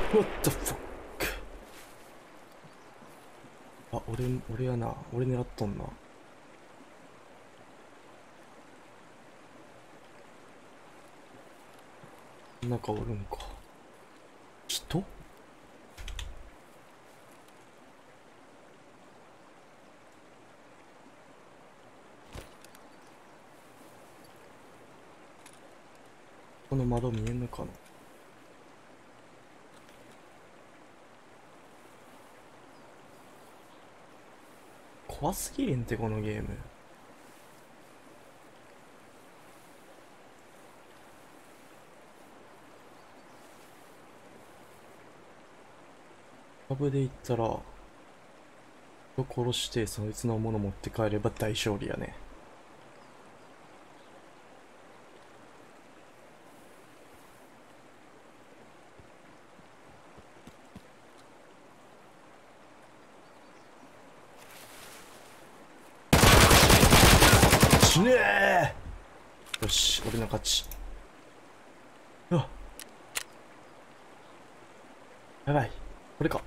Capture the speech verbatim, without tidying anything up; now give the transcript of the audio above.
What the fuck? あ、俺、俺やな。俺狙っとんな。中おるんか。人？この窓見えんのかな。怖すぎるんってこのゲーム。株で言ったら人殺してそいつのもの持って帰れば大勝利やね。死ねえ。よし、俺の勝ち。うわ、やばい、これか。